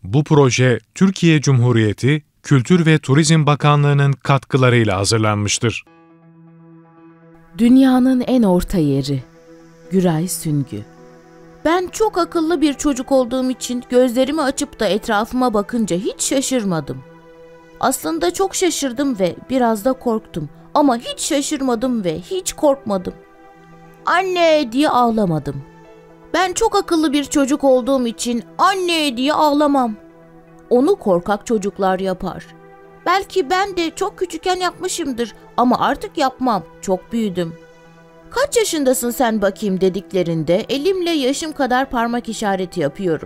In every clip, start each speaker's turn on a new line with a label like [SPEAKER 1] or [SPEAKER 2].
[SPEAKER 1] Bu proje, Türkiye Cumhuriyeti Kültür ve Turizm Bakanlığı'nın katkılarıyla hazırlanmıştır.
[SPEAKER 2] Dünyanın en orta yeri. Güray Süngü. Ben çok akıllı bir çocuk olduğum için gözlerimi açıp da etrafıma bakınca hiç şaşırmadım. Aslında çok şaşırdım ve biraz da korktum. Ama hiç şaşırmadım ve hiç korkmadım. Anne diye ağlamadım. Ben çok akıllı bir çocuk olduğum için anne diye ağlamam. Onu korkak çocuklar yapar. Belki ben de çok küçükken yapmışımdır ama artık yapmam. Çok büyüdüm. Kaç yaşındasın sen bakayım dediklerinde elimle yaşım kadar parmak işareti yapıyorum.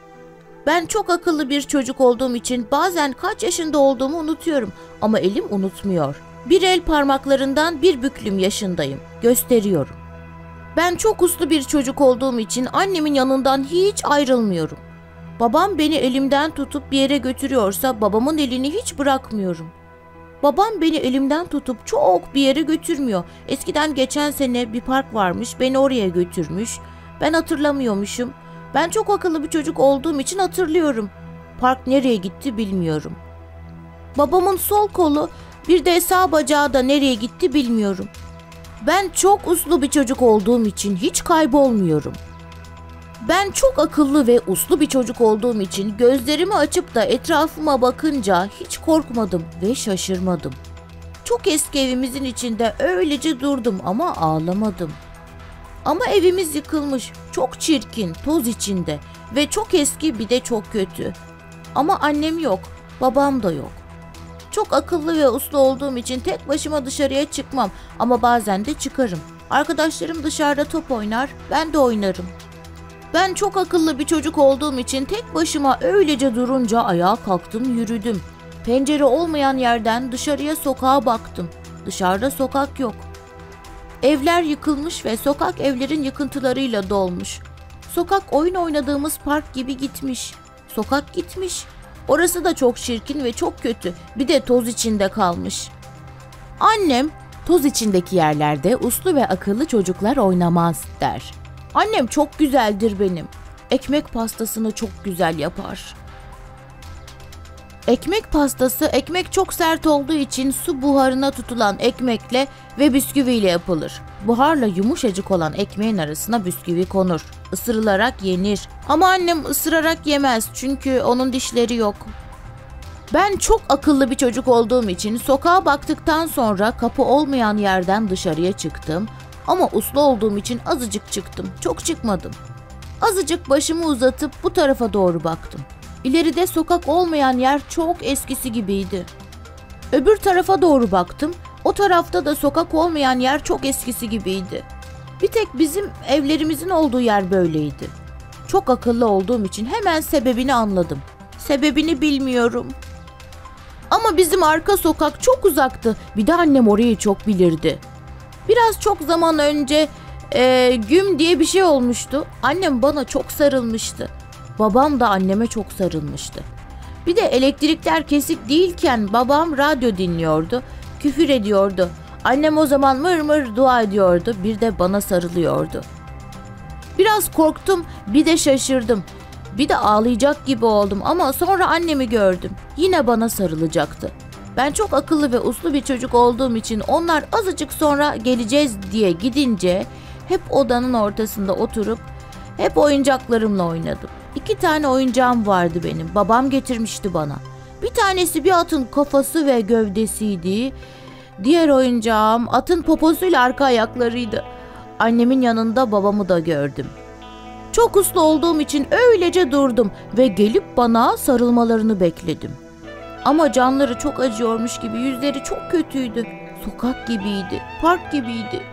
[SPEAKER 2] Ben çok akıllı bir çocuk olduğum için bazen kaç yaşında olduğumu unutuyorum ama elim unutmuyor. Bir el parmaklarından bir büklüm yaşındayım. Gösteriyorum. Ben çok uslu bir çocuk olduğum için annemin yanından hiç ayrılmıyorum. Babam beni elimden tutup bir yere götürüyorsa babamın elini hiç bırakmıyorum. Babam beni elimden tutup çok bir yere götürmüyor. Eskiden geçen sene bir park varmış, beni oraya götürmüş. Ben hatırlamıyormuşum. Ben çok akıllı bir çocuk olduğum için hatırlıyorum. Park nereye gitti bilmiyorum. Babamın sol kolu, bir de sağ bacağı da nereye gitti bilmiyorum. Ben çok uslu bir çocuk olduğum için hiç kaybolmuyorum. Ben çok akıllı ve uslu bir çocuk olduğum için gözlerimi açıp da etrafıma bakınca hiç korkmadım ve şaşırmadım. Çok eski evimizin içinde öylece durdum ama ağlamadım. Ama evimiz yıkılmış, çok çirkin, toz içinde ve çok eski, bir de çok kötü. Ama annem yok, babam da yok. Çok akıllı ve uslu olduğum için tek başıma dışarıya çıkmam ama bazen de çıkarım. Arkadaşlarım dışarıda top oynar, ben de oynarım. Ben çok akıllı bir çocuk olduğum için tek başıma öylece durunca ayağa kalktım, yürüdüm. Pencere olmayan yerden dışarıya, sokağa baktım. Dışarıda sokak yok. Evler yıkılmış ve sokak evlerin yıkıntılarıyla dolmuş. Sokak oyun oynadığımız park gibi gitmiş. Sokak gitmiş. Orası da çok çirkin ve çok kötü. Bir de toz içinde kalmış. Annem, toz içindeki yerlerde uslu ve akıllı çocuklar oynamaz der. Annem çok güzeldir benim. Ekmek pastasını çok güzel yapar. Ekmek pastası, ekmek çok sert olduğu için su buharına tutulan ekmekle ve bisküviyle yapılır. Buharla yumuşacık olan ekmeğin arasına bisküvi konur. Isırılarak yenir. Ama annem ısırarak yemez çünkü onun dişleri yok. Ben çok akıllı bir çocuk olduğum için sokağa baktıktan sonra kapı olmayan yerden dışarıya çıktım. Ama uslu olduğum için azıcık çıktım, çok çıkmadım. Azıcık başımı uzatıp bu tarafa doğru baktım. İleride sokak olmayan yer çok eskisi gibiydi. Öbür tarafa doğru baktım, o tarafta da sokak olmayan yer çok eskisi gibiydi. Bir tek bizim evlerimizin olduğu yer böyleydi. Çok akıllı olduğum için hemen sebebini anladım. Sebebini bilmiyorum. Ama bizim arka sokak çok uzaktı, bir de annem orayı çok bilirdi. Biraz çok zaman önce güm diye bir şey olmuştu. Annem bana çok sarılmıştı. Babam da anneme çok sarılmıştı. Bir de elektrikler kesik değilken babam radyo dinliyordu, küfür ediyordu. Annem o zaman mır mır dua ediyordu, bir de bana sarılıyordu. Biraz korktum, bir de şaşırdım. Bir de ağlayacak gibi oldum ama sonra annemi gördüm. Yine bana sarılacaktı. Ben çok akıllı ve uslu bir çocuk olduğum için onlar azıcık sonra geleceğiz diye gidince hep odanın ortasında oturup hep oyuncaklarımla oynadım. 2 tane oyuncağım vardı benim. Babam getirmişti bana. Bir tanesi bir atın kafası ve gövdesiydi. Diğer oyuncağım atın poposuyla arka ayaklarıydı. Annemin yanında babamı da gördüm. Çok uslu olduğum için öylece durdum ve gelip bana sarılmalarını bekledim. Ama canları çok acıyormuş gibi, yüzleri çok kötüydü. Sokak gibiydi, park gibiydi.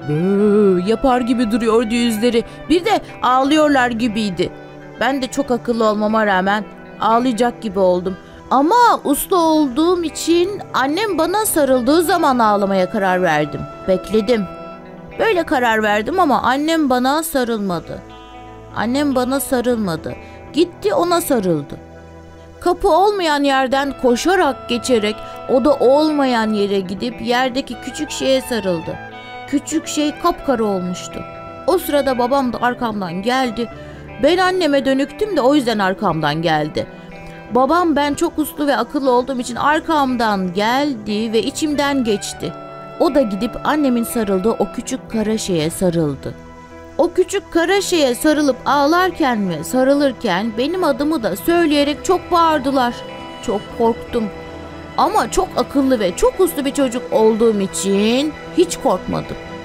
[SPEAKER 2] Yapar gibi duruyordu yüzleri. Bir de ağlıyorlar gibiydi. Ben de çok akıllı olmama rağmen ağlayacak gibi oldum. Ama uslu olduğum için annem bana sarıldığı zaman ağlamaya karar verdim. Bekledim. Böyle karar verdim ama annem bana sarılmadı. Annem bana sarılmadı. Gitti ona sarıldı. Kapı olmayan yerden koşarak geçerek oda olmayan yere gidip yerdeki küçük şeye sarıldı. Küçük şey kapkara olmuştu. O sırada babam da arkamdan geldi. Ben anneme dönüktüm de o yüzden arkamdan geldi. Babam ben çok uslu ve akıllı olduğum için arkamdan geldi ve içimden geçti. O da gidip annemin sarıldığı o küçük kara şeye sarıldı. O küçük kara şeye sarılıp ağlarken ve sarılırken benim adımı da söyleyerek çok bağırdılar. Çok korktum. Ama çok akıllı ve çok uslu bir çocuk olduğum için hiç korkmadım.